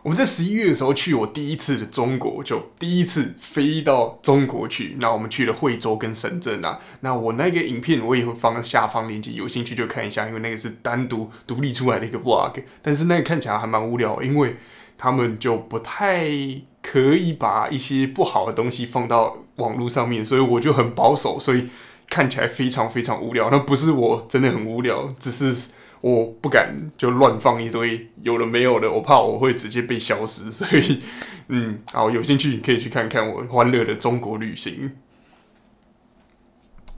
我们在11月的时候去我第一次的中国，就第一次飞到中国去。那我们去了惠州跟深圳啊。那我那个影片我也会放下方链接，有兴趣就看一下，因为那个是单独独立出来的一个 vlog。但是那个看起来还蛮无聊，因为他们就不太可以把一些不好的东西放到网络上面，所以我就很保守，所以看起来非常非常无聊。那不是我真的很无聊，只是我不敢就乱放一堆有的没有的，我怕我会直接被消失。所以，好，有兴趣可以去看看我欢乐的中国旅行。